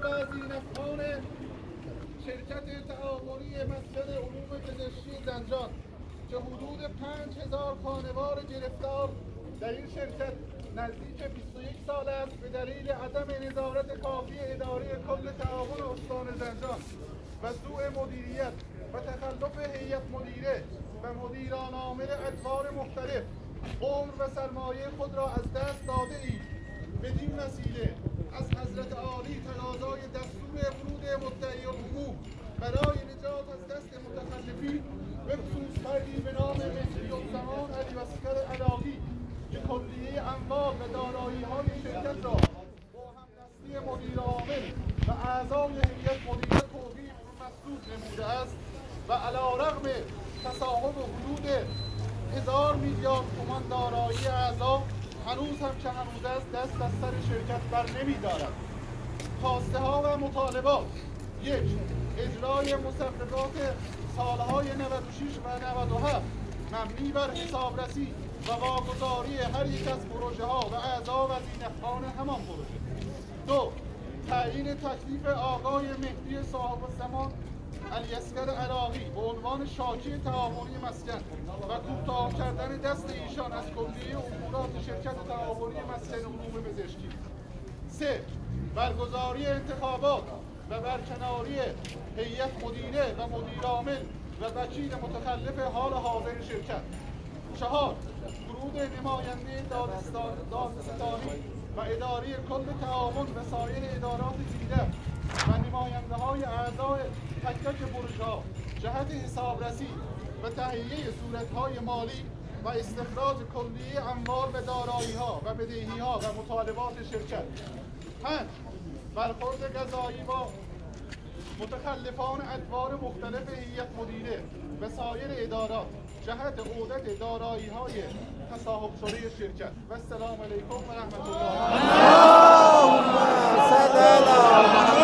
و زینفخان شرکت تعاونی مسکن علوم پزشکی زنجان که حدود 5000 خانوار گرفتار در این شرکت نزدیک 21 سال است به دلیل عدم نظارت کافی اداره کل تعاون استان زنجان و سوء مدیریت و تخلف هیئت مدیره و مدیران عامل ادوار مختلف عمر و سرمایه خود را از دست داده اید. بدین وسیله از حضرت عالی تقاضای دستور ورود مدعی العموم برای نجات از دست متخلفین به خصوص فردی به نام مهدی الزمان علی اصغر علاقی که کلیه اموال و دارایی‌های شرکت را با همدستی مدیر عامل و اعضای هیئت مدیره توقیف مسدود نموده است و علی‌رغم تصاحب حدود 1000 میلیارد تومان دارایی اعضا هنوز هم که هنوز است دست از سر شرکت بر نمی‌دارد. خواسته ها و مطالبات: 1. اجرای مصوبات سالهای 96 و 97 مبنی بر حسابرسی و واگذاری هر یک از پروژه ها و اعضا و زینفخان همان پروژه. 2. تعیین تکلیف آقای مهدی صاحب الزمان علی اصغر علاقی به عنوان شاکی تعاونی مسکن و کوتاه کردن دست ایشان از کلیه امورات شرکت تعاونی مسکن علوم پزشکی. 3. برگزاری انتخابات و برکناری هیئت مدیره و مدیر عامل و وکیل متخلف حال حاضر شرکت. 4. ورود نماینده دادستانی و اداره کل تعاون و سایر ادارات دیگر و نماینده های اعضای تک تک پروژه‌ها جهت حسابرسی و تهیه صورت‌های مالی و استخراج کلیه اموال و دارایی‌ها و بدهی‌ها و مطالبات شرکت. 5. برخورد قضایی با متخلفان ادوار مختلف هیئت مدیره و سایر ادارات جهت عودت دارایی‌های تصاحب شده شرکت. و السلام علیکم و رحمت الله.